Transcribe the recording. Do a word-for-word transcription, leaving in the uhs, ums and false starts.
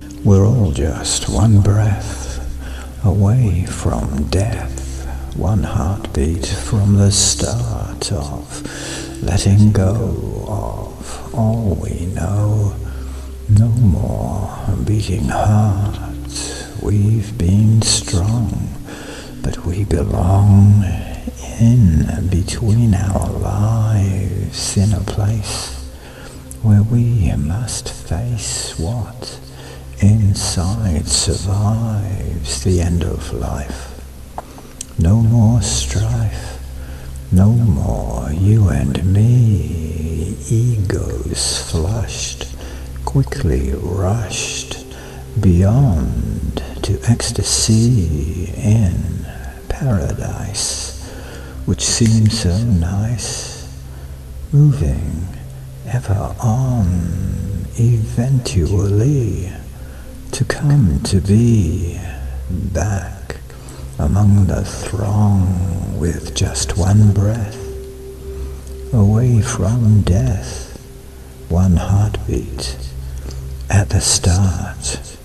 We're all just one breath away from death, one heartbeat from the start of letting go of all we know. No more beating heart, we've been strong, but we belong in between our lives, in a place where we must face what inside survives the end of life. No more strife, no more you and me, egos flushed, quickly rushed beyond to ecstasy in paradise, which seems so nice, moving ever on, eventually to come to be back among the throng with just one breath, away from death, one heartbeat at the start.